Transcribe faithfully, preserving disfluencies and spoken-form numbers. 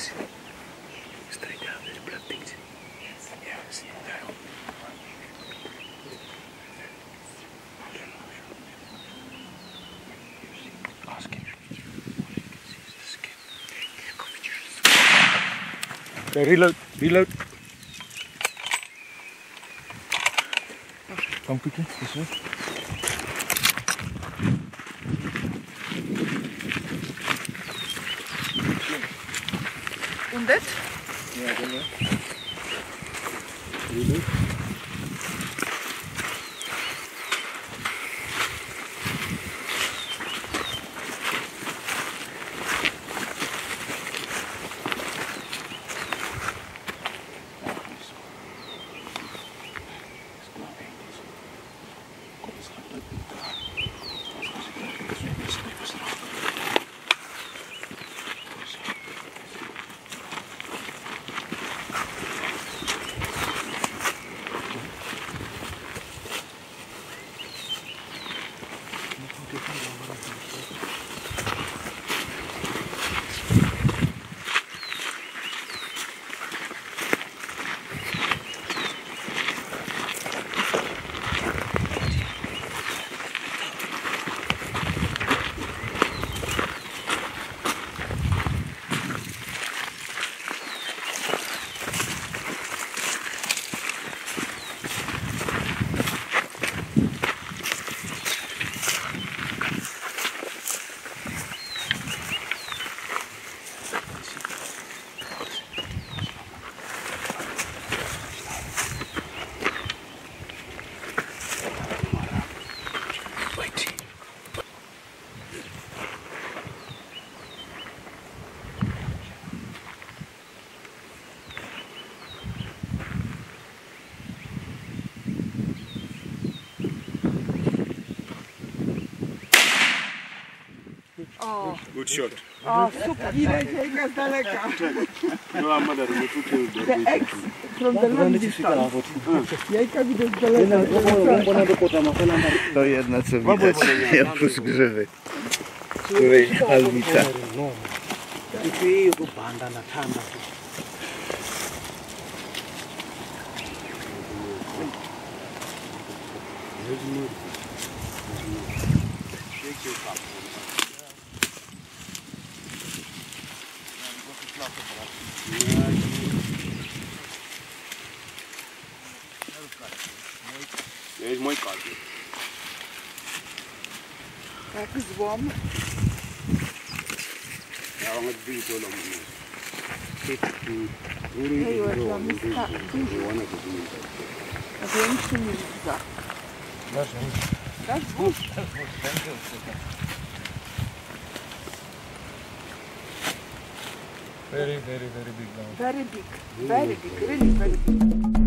things. Straight down, there's blood things. Yeah, I see it now. Ask him. Okay, reload, reload. Come quickly, this way. Und das? Ja, genau. Reload. Oh. Good shot. Oh, super. Widać jego z daleka. The X from the long distance. Jajka widać z daleka. To jedna co widać, ja plus grzywy. Której alwica. Jest mój karty. Jak złom. Ja mam dwie to lą. Hej, ładna miska. A większy niż dwa. Dasz wóz. Dasz wóz? Very, very, very big now. Very big. Very big. Really very big.